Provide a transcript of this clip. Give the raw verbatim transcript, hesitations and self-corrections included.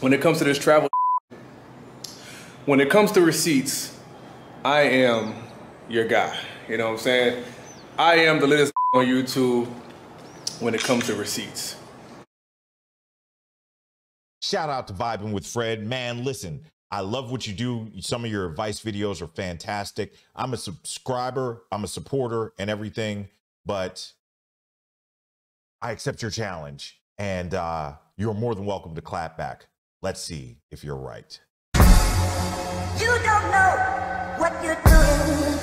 when it comes to this travel, when it comes to receipts, I am your guy. You know what I'm saying? I am the latest on YouTube when it comes to receipts. Shout out to Vibing with Fred. Man, listen, I love what you do. Some of your advice videos are fantastic. I'm a subscriber, I'm a supporter and everything, but I accept your challenge, and uh, you're more than welcome to clap back. Let's see if you're right. You don't know what you're doing.